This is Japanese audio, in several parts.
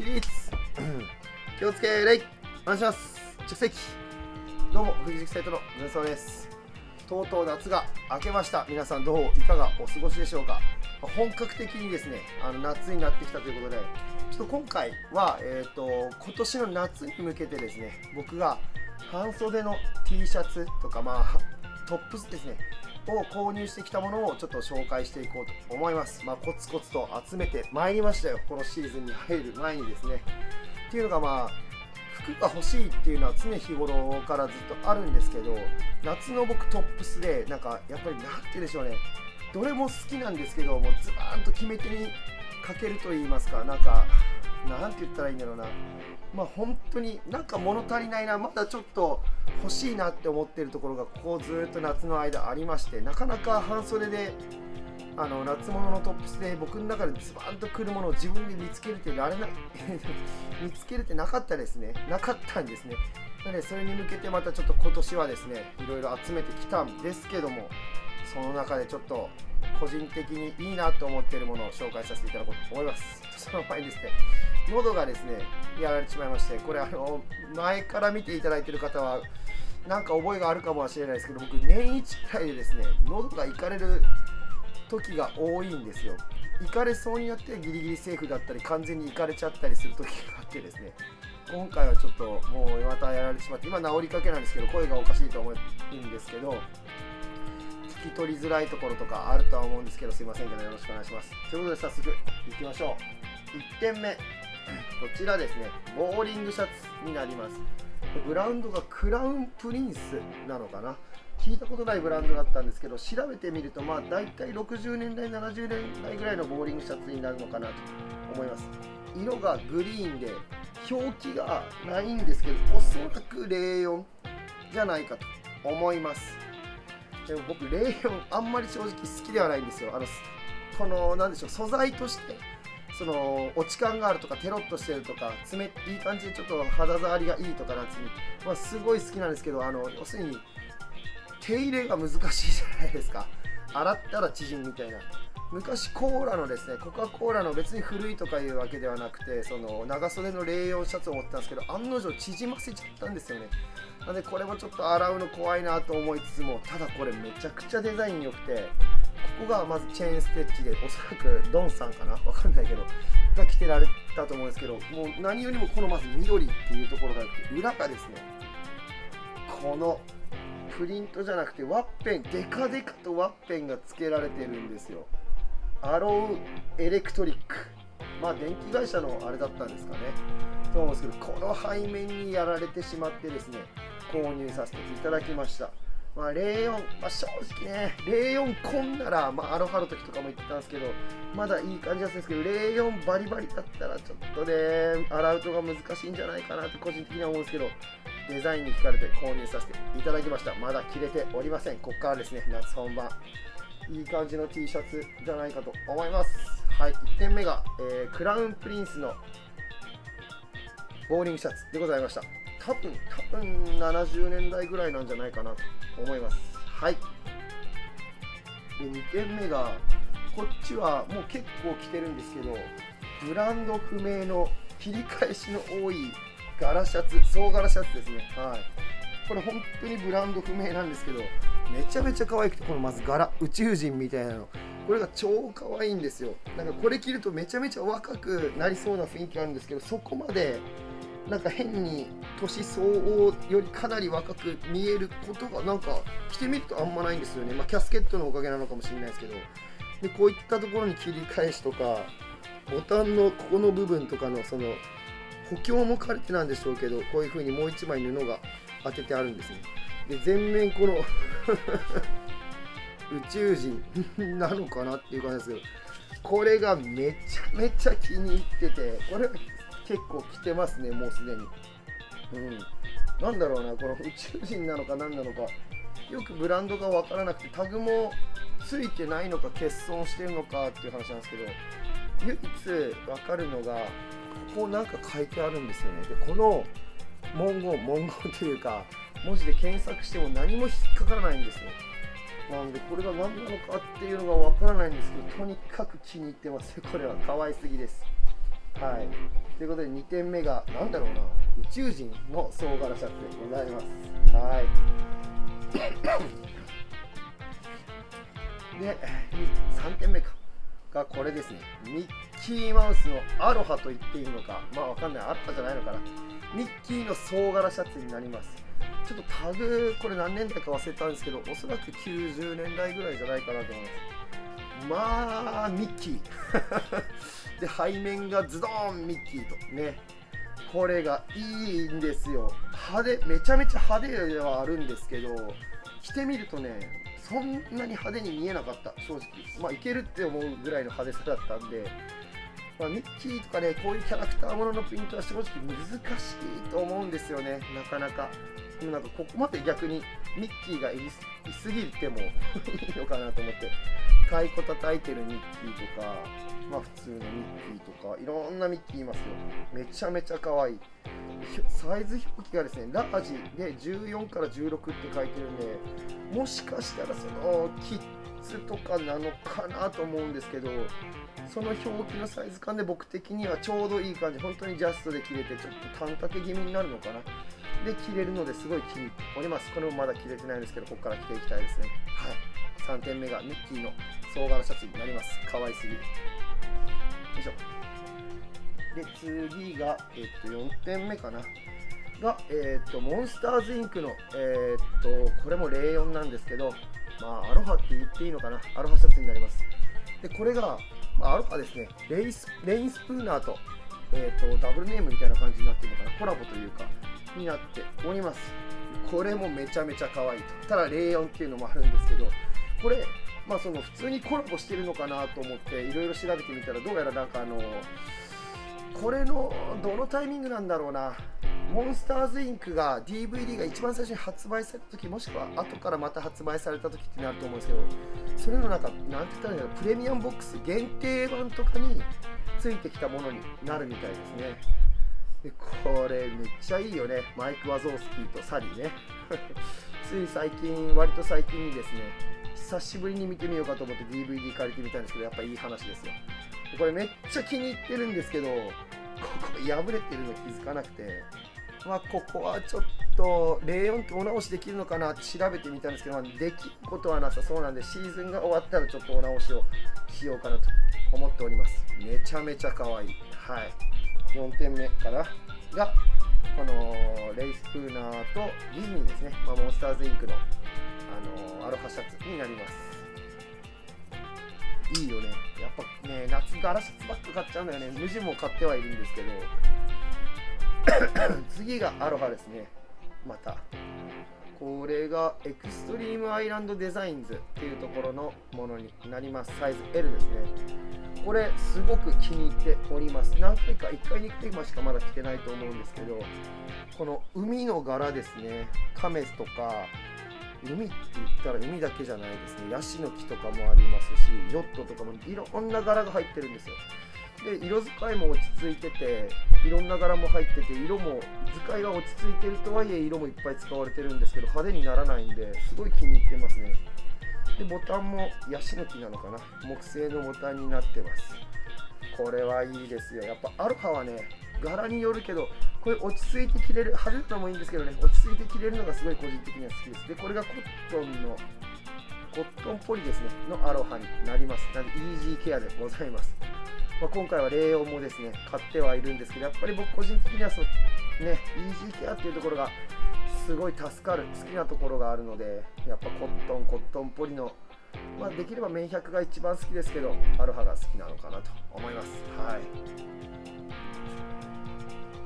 起立気をつけ礼お願いします。着席。どうも藤木生徒の前奏です。とうとう夏が明けました。皆さんどういかがお過ごしでしょうか。本格的にですね夏になってきたということで、ちょっと今回は、今年の夏に向けてですね、僕が半袖の T シャツとか、トップスですねを購入してきたものをちょっと紹介していこうと思います。コツコツと集めてまいりましたよ、このシーズンに入る前にですね。っていうのが服が欲しいっていうのは常日頃からずっとあるんですけど、夏の僕トップスでやっぱりなんて言うんでしょうね、どれも好きなんですけど、もうズバーンと決め手にかけると言いますか、なんて言ったらいいんだろうな、本当に物足りないな、まだちょっと欲しいなって思ってるところがここずっと夏の間ありまして、なかなか半袖で夏物のトップスで僕の中でズバーンとくるものを自分で見つけれてられない見つけれてなかったんですね。なのでそれに向けてまたちょっと今年はですね、いろいろ集めてきたんですけども、その中でちょっと個人的にいいなと思っているものを紹介させていただこうと思います。その前にですね、喉がですねやられてしまいまして、これ前から見ていただいている方は覚えがあるかもしれないですけど、僕年一くらいでですね喉がいかれる時が多いんですよ。いかれそうになってギリギリセーフだったり、完全にいかれちゃったりする時があってですね、今回はちょっともうまたやられてしまって、今治りかけなんですけど、声がおかしいと思うんですけど、聞き取りづらいところとかあるとは思うんですけど、すいませんけどよろしくお願いします。ということで早速いきましょう。1点目、こちらですね、ボーリングシャツになります。ブランドがクラウンプリンスなのかな、聞いたことないブランドだったんですけど、調べてみると大体60年代70年代ぐらいのボーリングシャツになるのかなと思います。色がグリーンで表記がないんですけど、おそらく04じゃないかと思います。でも僕04あんまり正直好きではないんですよ。このなんでしょう、素材として落ち感があるとか、テロッとしてるとか、いい感じでちょっと肌触りがいいとか夏に、すごい好きなんですけど、要するに手入れが難しいじゃないですか。洗ったら縮むみたいな。昔コーラのですね、コカ・コーラの別に古いとかいうわけではなくて、長袖の04シャツを持ってたんですけど、案の定縮ませちゃったんですよね。なのでこれもちょっと洗うの怖いなと思いつつも、ただこれめちゃくちゃデザイン良くて、ここがまずチェーンステッチで、おそらくドンさんかな、わかんないけどが着てられたと思うんですけど、もう何よりもこのまず緑っていうところがあって、裏がですね、このプリントじゃなくてワッペン、デカデカとワッペンが付けられてるんですよ。アローエレクトリック、電気会社のあれだったんですかねと思うんですけど、この背面にやられてしまってですね、購入させていただきました。04、正直ね、04こんなら、アロハの時とかも言ってたんですけど、まだいい感じだったんですけど、04バリバリだったらちょっとね、洗うとが難しいんじゃないかなって個人的には思うんですけど、デザインに惹かれて購入させていただきました。まだ着れておりません。ここからですね、夏本番。いい感じの T シャツじゃないかと思います。はい、1点目が、クラウンプリンスのボーリングシャツでございました。多分70年代ぐらいなんじゃないかなと思います。はい。で2点目が、こっちはもう結構着てるんですけど、ブランド不明の切り返しの多い柄シャツ、総柄シャツですね。はい。これ本当にブランド不明なんですけど、めちゃめちゃ可愛くて、このまず柄、宇宙人みたいなの、これが超可愛いんですよ。これ着るとめちゃめちゃ若くなりそうな雰囲気あるんですけど、そこまで変に年相応よりかなり若く見えることが着てみるとあんまないんですよね。キャスケットのおかげなのかもしれないですけど、でこういったところに切り返しとか、ボタンのここの部分とかの補強も兼ねてなんでしょうけど、こういう風にもう一枚布が当ててあるんですね。で全面この宇宙人なのかなっていう感じですけど、これがめちゃめちゃ気に入ってて、これ結構着てますね、もうすでに。なんだろうな、この宇宙人なのか何なのか、よくブランドが分からなくて、タグもついてないのか欠損してるのかっていう話なんですけど、唯一分かるのが、ここ書いてあるんですよね。でこの文言というか文字で検索しても何も引っかからないんですよ。なのでこれが何なのかっていうのが分からないんですけど、とにかく気に入ってます。これは可愛すぎです。はい。 ということで2点目がなんだろうな、宇宙人の総柄シャツでございます。はい。で3点目がこれですね。ミッキーマウスのアロハと言っていいのか、まあわかんない、アロハじゃないのかな。ミッキーの総柄シャツになります。ちょっとタグこれ何年代か忘れたんですけど、おそらく90年代ぐらいじゃないかなと思います。まあミッキーで背面がズドーンミッキーとね、これがいいんですよ。派手、めちゃめちゃ派手ではあるんですけど、着てみるとねそんなに派手に見えなかった、正直。まあいけるって思うぐらいの派手さだったんで、まあ、ミッキーとかね、こういうキャラクターもののプリントは正直難しいと思うんですよね、なかなか。でもなんかここまで逆にミッキーがいすぎてもいいのかなと思って、太鼓叩いてるミッキーとか、まあ普通のミッキーとか、いろんなミッキーいますよ。めちゃめちゃ可愛い。サイズ表記がですね、ラージで14から16って書いてるんで、もしかしたらそのキッズとかなのかなと思うんですけど、その表記のサイズ感で僕的にはちょうどいい感じ、本当にジャストで着れて、ちょっと短丈気味になるのかな。で着れるのですごい気に入っております。これもまだ着れてないんですけど、ここから着ていきたいですね。はい。3点目がミッキーの総柄シャツになります。可愛すぎる。よいしょ。で次が、4点目かなが、モンスターズインクの、これも04なんですけど、まあアロハって言っていいのかな、アロハシャツになります。でこれが、まあ、アロハですね、レインスプーナーと、ダブルネームみたいな感じになってるのかな、コラボというかになっております。これもめちゃめちゃ可愛いと。ただ04っていうのもあるんですけど、これまあその普通にコラボしてるのかなと思っていろいろ調べてみたら、どうやらなんかこれのどのタイミングなんだろうな、モンスターズインクが DVD が一番最初に発売された時、もしくは後からまた発売された時ってなると思うんですけど、それのなんかなんて言ったらいいんだろう、プレミアムボックス限定版とかについてきたものになるみたいですね。でこれめっちゃいいよね、マイク・ワゾースキーとサリーねつい最近、割と最近にですね、久しぶりに見てみようかと思って DVD 借りてみたんですけど、やっぱいい話ですよ。これめっちゃ気に入ってるんですけど、ここ破れてるの気づかなくて、まあここはちょっと04ってお直しできるのかなって調べてみたんですけど、まあ、できることはなさそうなんで、シーズンが終わったらちょっとお直しをしようかなと思っております。めちゃめちゃ可愛い。はい。4点目かながこのレイスプーナーとディズニーですね、まあ、モンスターズインクの、アロハシャツになります。いいよね、やっぱね、夏柄シャツばっか買っちゃうんだよね。無地も買ってはいるんですけど次がアロハですね。またこれがエクストリームアイランドデザインズっていうところのものになります。サイズ L ですね。これすごく気に入っております。何回か1回2回ましかまだ着てないと思うんですけど、この海の柄ですね、カメスとか、海って言ったら海だけじゃないですね、ヤシの木とかもありますし、ヨットとかもいろんな柄が入ってるんですよ。で色使いも落ち着いてて、いろんな柄も入ってて、色も使いは落ち着いてるとはいえ色もいっぱい使われてるんですけど、派手にならないんですごい気に入ってますね。でボタンもヤシの木なのかな、木製のボタンになってます。これはいいですよ。やっぱアロハはね、柄によるけど、これ落ち着いて着れる、派手なのもいいんですけどね、落ち着いて着れるのがすごい個人的には好きです。でこれがコットンポリですねのアロハになります。なのでイージーケアでございます。まあ、今回は04もですね買ってはいるんですけど、やっぱり僕個人的にはそのね、イージーケアっていうところがすごい助かる、好きなところがあるので、やっぱコットンポリの、まあ、できれば綿100が一番好きですけど、アロハが好きなのかなと思います。はい。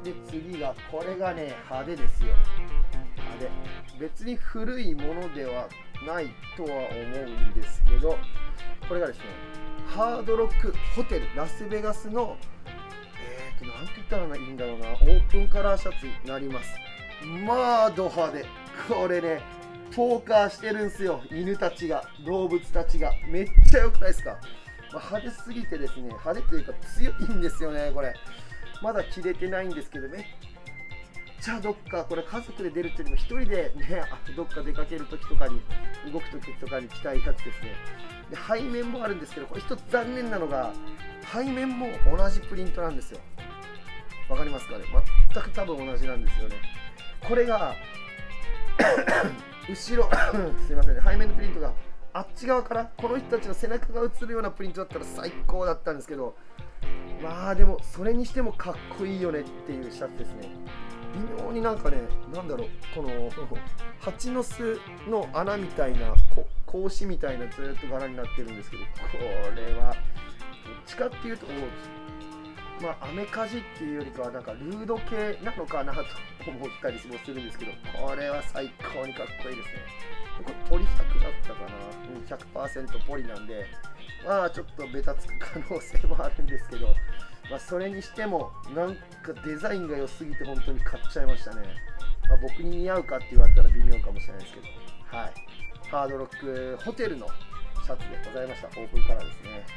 で次がこれがね、派手ですよ。派手。別に古いものではないとは思うんですけど、これがですね、ハードロックホテルラスベガスのなんて言ったらいいんだろうな、オープンカラーシャツになります。まあド派手。これね、ポーカーしてるんすよ、犬たちが、動物たちが。めっちゃ良くないですか。まあ、派手すぎてですね、派手というか強いんですよね。これまだ着れてないんですけど、めっちゃどっか、これ家族で出るっていうよりも一人でね、どっか出かけるときとかに、動くときとかに着たいやつですね。で背面もあるんですけど、これ一つ残念なのが背面も同じプリントなんですよ。 かりますかね。全く多分同じなんですよね。これが後ろすいませんね、背面のプリントがあっち側からこの人たちの背中が映るようなプリントだったら最高だったんですけど、まあでもそれにしてもかっこいいよねっていうシャツですね。微妙になんかね、なんだろう、この蜂の巣の穴みたいな格子みたいなずっと柄になってるんですけど、これはどっちかっていうとまあアメカジっていうよりかはなんかルード系なのかなと思ったりもするんですけど、これは最高にかっこいいですね。これポリ100だったかな、100% ポリなんで、まあちょっとベタつく可能性もあるんですけど、まあ、それにしてもなんかデザインが良すぎて本当に買っちゃいましたね。まあ、僕に似合うかって言われたら微妙かもしれないですけど、はい、ハードロックホテルのシャツでございました。オープンカラーですね。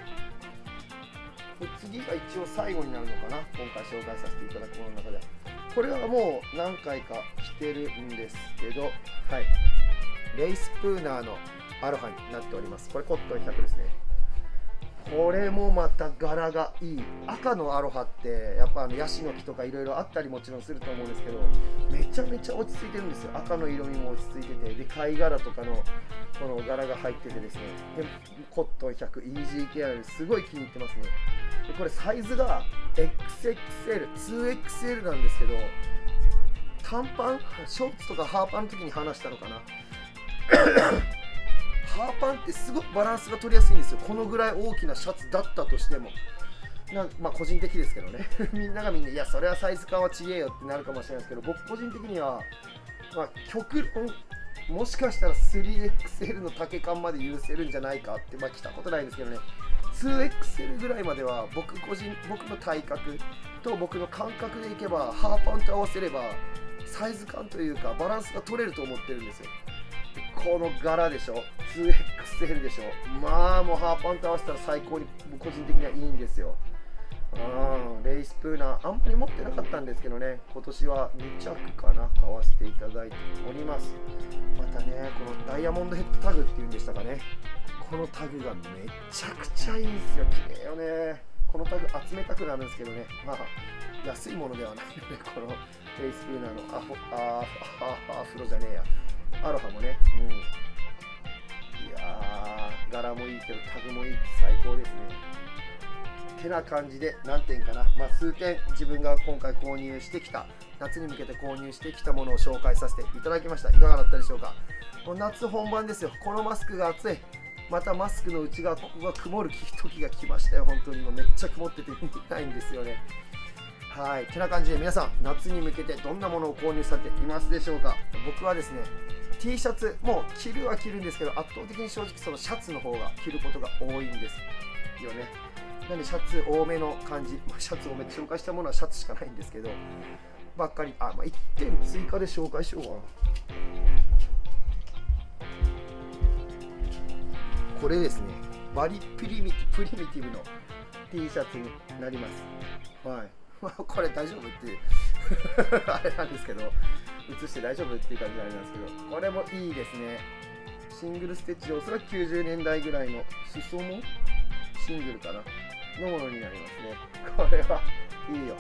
で次が一応最後になるのかな、今回紹介させていただくものの中で。これはもう何回か着てるんですけど、はい、レイスプーナーのアロハになっております。これコットン100ですね。これもまた柄がいい。赤のアロハってやっぱヤシの木とかいろいろあったりもちろんすると思うんですけど、めちゃめちゃ落ち着いてるんですよ。赤の色味も落ち着いてて、で貝殻とかのこの柄が入っててですね、でコットン100イージーケアですごい気に入ってますね。でこれサイズが XXL、2XL なんですけど、短パン、ショーツとかハーパンの時に話したのかなハーパンってすごくバランスが取りやすいんですよ。このぐらい大きなシャツだったとしても。まあ個人的ですけどねみんながみんな、いやそれはサイズ感はちげえよってなるかもしれないですけど、僕個人的には、まあ、極論もしかしたら 3XL の丈感まで許せるんじゃないかって、まあ着たことないんですけどね、 2XL ぐらいまでは僕の体格と僕の感覚でいけば、ハーパンと合わせればサイズ感というかバランスが取れると思ってるんですよ。この柄でしょ、 2XL でしょ、まあもうハーパンと合わせたら最高に個人的にはいいんですよ。レイスプーナーあんまり持ってなかったんですけどね、今年は2着かな買わせていただいております。またね、このダイヤモンドヘッドタグっていうんでしたかね、このタグがめちゃくちゃいいんですよ。綺麗よね。このタグ集めたくなるんですけどね、まあ安いものではないので、このレイスプーナーのアフロじゃねえや、アロハもね、いやー柄もいいけどタグもいいって最高ですね。てな感じで何点かな、まあ、数点自分が今回購入してきた、夏に向けて購入してきたものを紹介させていただきました。いかがだったでしょうか。もう夏本番ですよ。このマスクが暑い、またマスクの内側ここが曇る時が来ましたよ。本当に今めっちゃ曇ってて見たいんですよね。はい、てな感じで皆さん夏に向けてどんなものを購入されていますでしょうか。僕はですね T シャツも着るは着るんですけど、圧倒的に正直そのシャツの方が着ることが多いんですよね。なんでシャツ多めの感じ、シャツ多めで紹介したものはシャツしかないんですけどばっかり、まあ、1点追加で紹介しようかな。これですね、バリプリミティブの T シャツになります。はい、これ大丈夫ってあれなんですけど、映して大丈夫っていう感じになりますけど、これもいいですね。シングルステッチでおそらく90年代ぐらいの裾もシングルかなのものになりますね。これはいいよ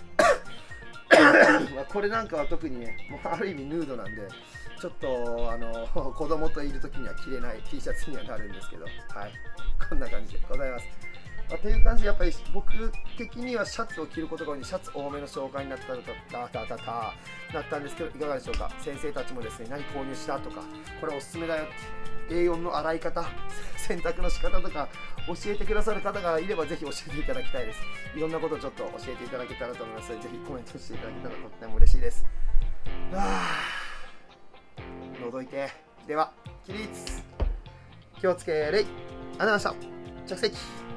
まあこれなんかは特にね、もうある意味ヌードなんで、ちょっと子供といる時には着れない T シャツにはなるんですけど、はい、こんな感じでございます。という感じで、やっぱり僕的にはシャツを着ることが多いので、シャツ多めの紹介になったんですけど、いかがでしょうか。先生たちもですね、何購入したとか、これおすすめだよって、A4 の洗い方、洗濯の仕方とか教えてくださる方がいればぜひ教えていただきたいです。いろんなことをちょっと教えていただけたらと思いますので、ぜひコメントしていただけたらとっても嬉しいです。覗いて、では起立、気をつけ礼、ありがとうございました。着席。